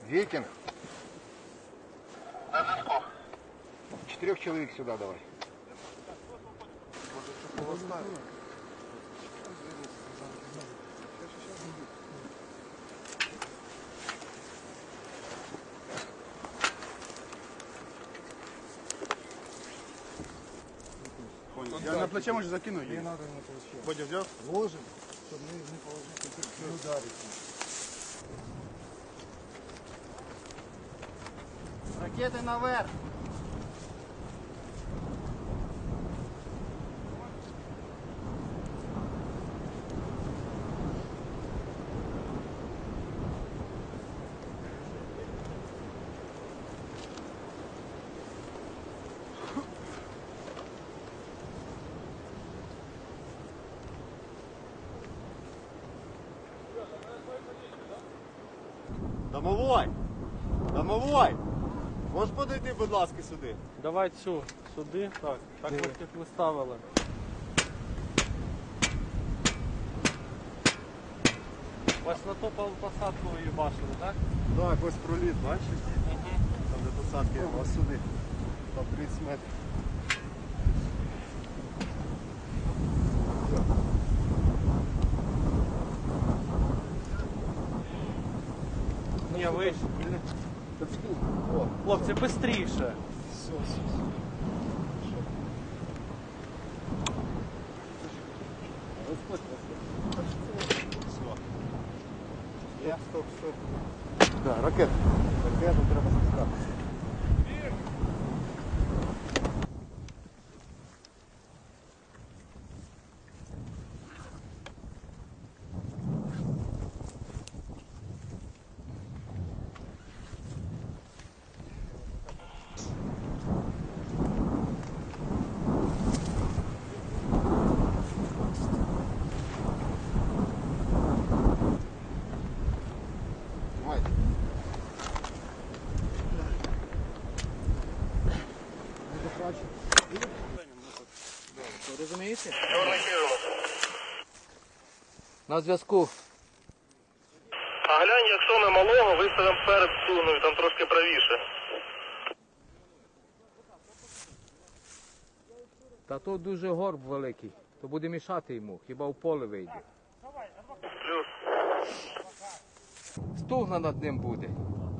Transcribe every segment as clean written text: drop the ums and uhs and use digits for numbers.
Викинг. 4 человек сюда давай. Я на плече може закину її. Не надо на плече. Бодя взяв? Ложим, чтобы не положить, не ударить. Ракети наверх! Домовой! Домовой! Можеш подойти, будь ласка, сюди? Давай цю сюди. Так ось як ви ставили. Ось на ту посадку ви її бачили, так? Так, ось проліт, бачиш? Там де посадки, ось сюди. Там 30 метрів. Ні, вище. Хлопці, швидше. Все, все. Стоп, стоп. Да, ракета. Ракету треба запускати. Розумієте? На зв'язку. А глянь, як соне малого, виставимо перед суною, там трошки правіше. Та тут дуже горб великий, то буде мішати йому, хіба в поле вийде. Плюс. Стугна над ним буде.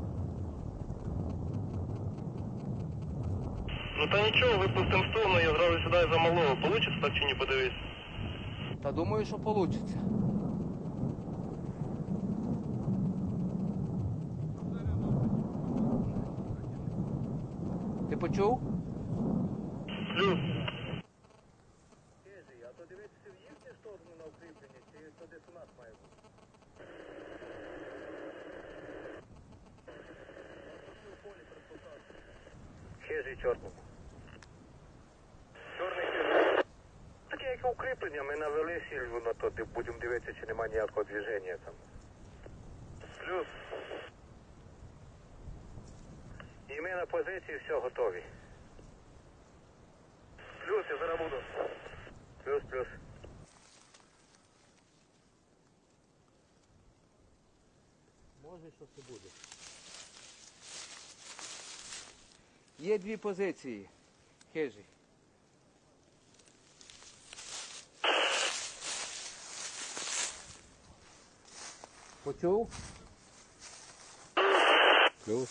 Ну та нічого, випустимо стугну, я зразу сідаю за малого. Получиться так чи ні, подивись? Та думаю, що вийде. Ти почув? Плюс. А то дивитися в їхню сторону на укріплення, чи то десь у нас має бути? Хижий чорний. Чорний хижий. Таке як укріплення, ми навели сільву на то, де будемо дивитися, чи немає ніякого движення там. Плюс. І ми на позиції, все, готові. Плюс, я зараз буду. Плюс, плюс. Може, що це буде. Є дві позиції. Хижий. Почув? Плюс.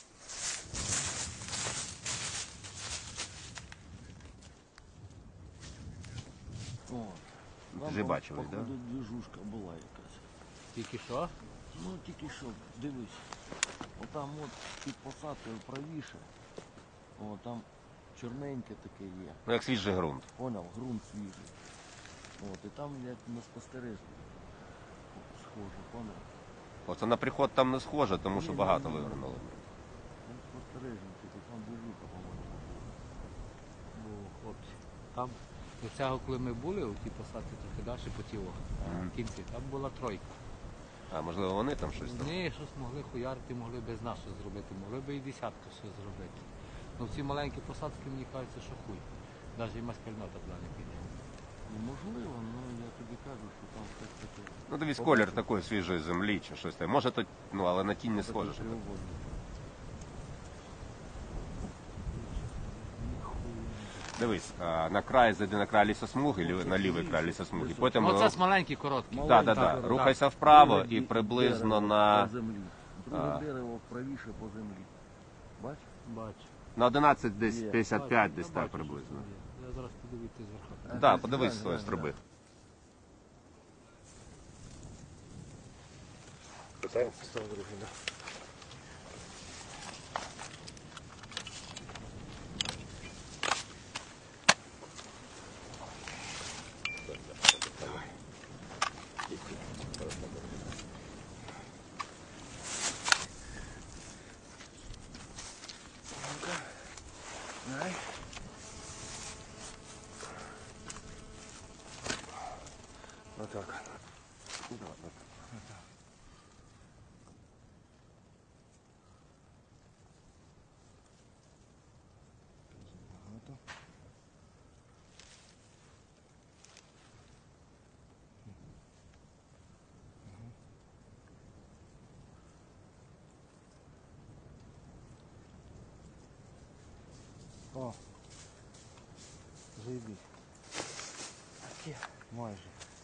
Вже бачили, так? Походу, движушка була якась. Тільки що? Ну тільки що, дивись. Отам от під посадкою правіше. О, там чорненьке таке є. Ну як свіжий ґрунт. Поняв, ґрунт свіжий. От, і там як на спостереження. Схоже, поняв. Оце на приход там не схоже, тому що Ні, багато ні, ні. вивернули. Там спостереження, там движуха, по-моєму. Бо, хлопці, там до цього, коли ми були, у тій посадці трохи далі по тілу, в кінці, там була тройка. А можливо вони там щось там? Вони щось могли хуярити, могли без нас щось зробити, могли би і десятку щось зробити. Ну в ці маленькі посадки, мені кажеться, що хуй. Навіть і маскальнота туди не піде. Ну, можливо, я тобі кажу, що там щось таке. Ну дивись, колір такої свіжої землі чи щось таке. Може, то, ну, але на тінь не схоже. що так. Дивись, на край зайди на край лісосмуги, на лівий край лісосмуги. Потім Ну це маленький, короткий. да. Рухайся вправо і приблизно на, По землі. Друге дерево правіше по землі. Бач? Бачу. на 11 десь 55, десь так приблизно. Я зараз подивитись зверху. Так, да, подивись з тої строби. Отак. О, заебись. Майже.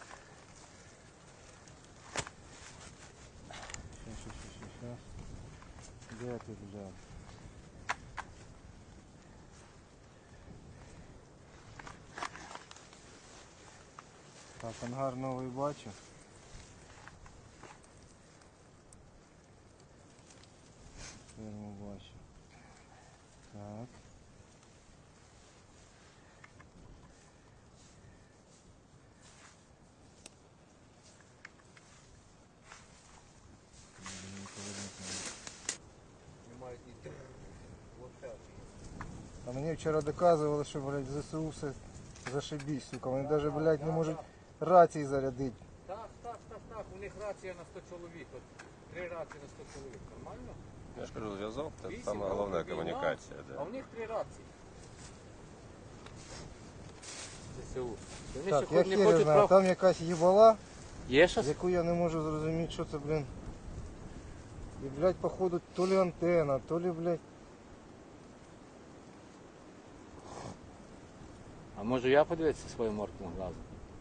Сейчас. Де ти взяв? Так, ангар новий бачу. Ферму бачу. Так. А мені вчора доказували, що, блядь, в ЗСУ все зашибісь, сука. Вони навіть, блядь, не можуть рації зарядити. Так. У них рація на 100 чоловік. От 3 рації на 100 чоловік. Нормально? Я ж кажу, зв'язок це Вісім, саме головна війна, комунікація. А Да. у них 3 рації. ЗСУ. Вони Так, ще я не хіре хочуть знаю, там якась їбала, Є щось? яку я не можу зрозуміти, що це, блін. І, блядь, походу, то ли антенна, то ли, блядь. А може я подивитися своїм моркним глазом?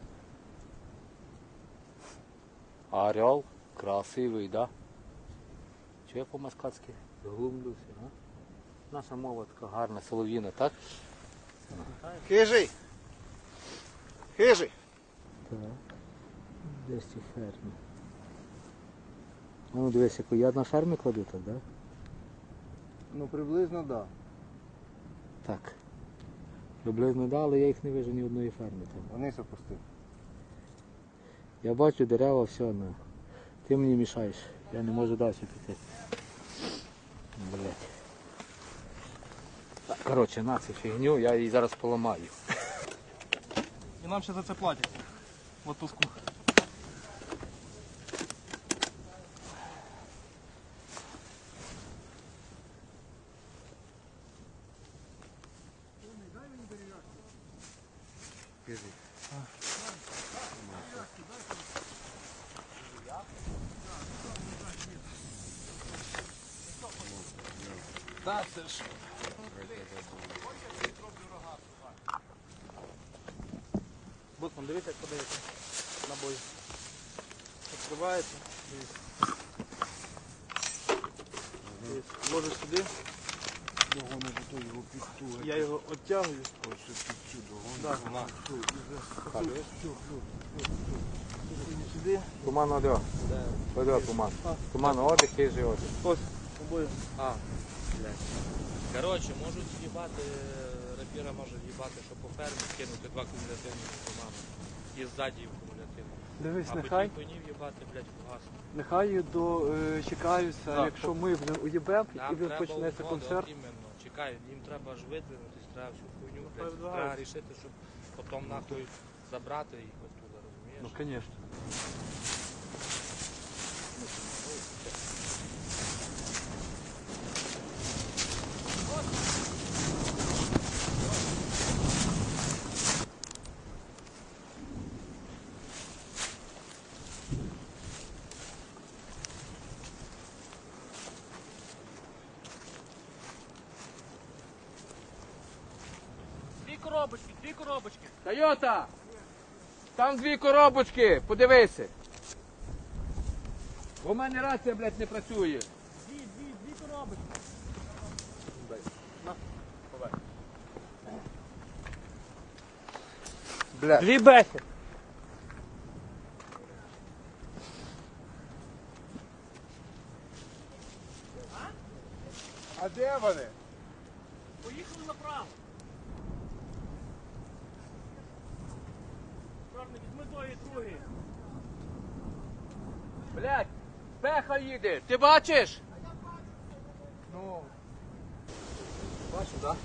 Орел красивий, да? Чи я по-москальськи глумлюся, а? Наша мова така гарна, солов'їна, так? Хижий! Хижий! Так. Десь у фермі. Ну дивись, яку я на фермі кладу так, да? Ну, приблизно, да. Так. Приблизно да, але я їх не вижу ні одної ферми там. Вниз опустив. Я бачу дерева, все, ну. Ти мені мішаєш. Я не можу далі піти. Блять. Коротше, на цю фігню, я її зараз поламаю. І нам ще за це платять. В отпуску. Бутман, дивіться, як подається набої. Відкривається. Ложиш сюди. Я його відтягую. Да. Сюди. Туман одяг. Одяг туман. Туман одяг, хижий одяг. Ось, обоє. Коротше, можуть в'їбати, рапіра може в'їбати, що по фермі кинути 2 кумулятивні тумани. І ззаді в кумулятивні. Дивись, А нехай, по тій в'їбати, блядь, погасно. нехай чекаються, Так. якщо ми уїбемо і Нам він треба почнеться угода, концерт. от іменно, чекай, їм треба ж видвинутись, треба всю хуйню, блядь. передвигаються. Треба рішити, щоб потім нахуй забрати їх оттуда, розумієш? Ну, звісно. дві коробочки. Тойота! Там 2 коробочки, подивися. У мене рація, блядь, не працює. Дві коробочки. Блядь. Дві бехи. А де вони? Поїхали направо. Чорний, візьми тої другої. Блядь, пеха їде, ти бачиш? Ну, Бачу, так?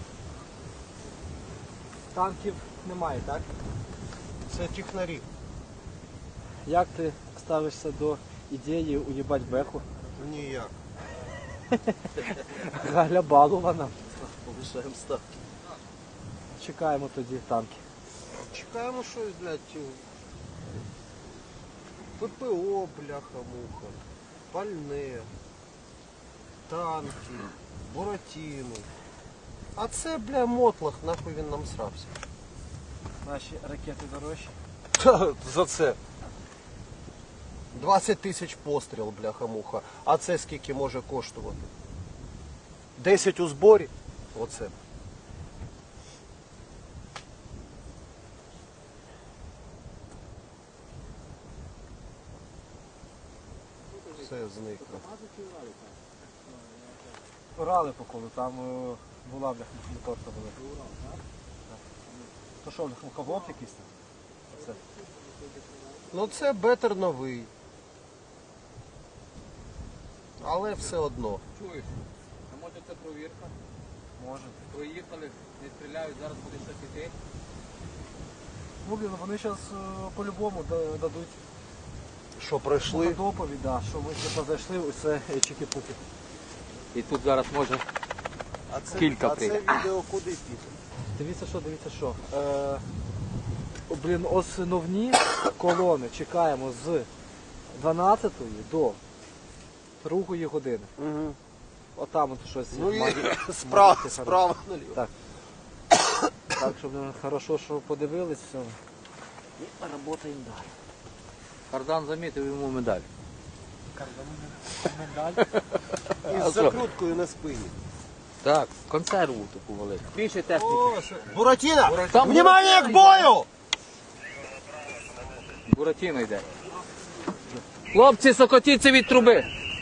Танків немає, так? це технарі. Як ти ставишся до ідеї уїбать беху? Ніяк. Галя балувана. Повишаємо ставки. Чекаємо тоді танки. Чекаємо щось, блядь. ППО, бляха-муха, пальне, танки, буратіни. А це, бля, мотлах, нахуй він нам срався. Наші ракети дорожчі. За це. 20 тисяч постріл, бляха-муха. А це скільки може коштувати? 10 у зборі? Оце. Все зникло. Урали по колу, там була бляха моторка була. То що, мухоблок якийсь там? Оце. Ну це бетер новий. Але все одно. Чуєш? А може це провірка? Може. Проїхали, не стріляють, зараз буде щось іти. Ну, блін, вони зараз по-любому дадуть Що пройшли? доповідь, да, що ми типа зайшли, усе чики-пуки. І тут зараз може кілька прийде. відео куди піде? Дивіться що. Блін, основні колони чекаємо з 12 до 2 години. Угу. Отам от щось. Ну і має справа хорошо. наліво. Так. Так, щоб хорошо, що подивились, все. І працюємо далі. Кардан замітив йому медаль. Медаль. Із закруткою на спині. Так, консерву таку велику. Більше техніки. Буратіна! Там Внимание к бою! Буратіно йде. Хлопці, сокотіться від труби.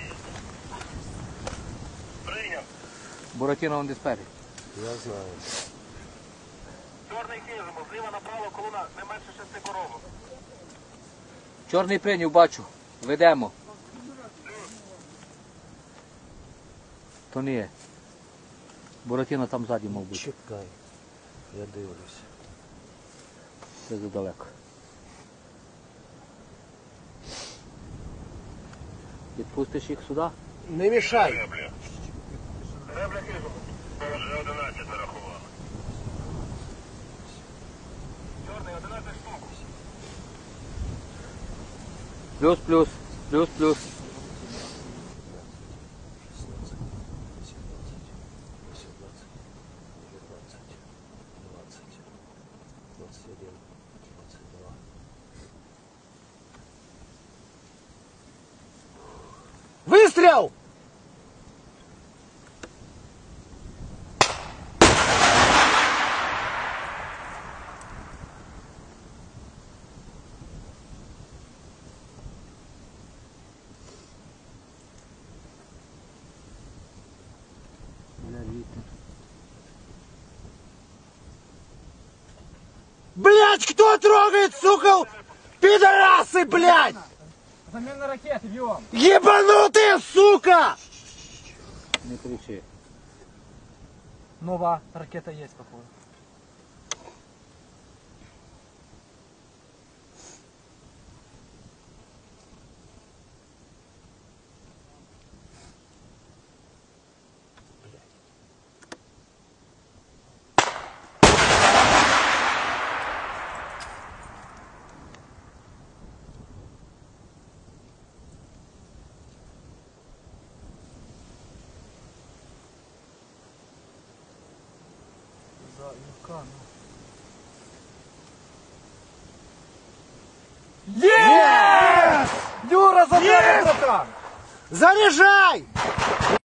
Буратіно вон десь спереді. Я знаю. Чорний хижимо, зліва направо колона не менше 6 коробок. Чорний прийняв, бачу. Ведемо. То не є. Буратіно там ззаді, мав бути. Чекай. Я дивлюся. Це задалеко. Відпустиш їх сюди? Не мішай. Ребля хижимо. Вже 11 нарахували. Чорний 11 штук. Плюс. Плюс. Выстрел! Блять, кто трогает, сука? Пидорасы, блять! Заміна ракети, б'ємо! Ебанутые, сука! Не кричи. Нова ракета є, походу. За Юкану. Юра, за тебе, братан! Заряжай!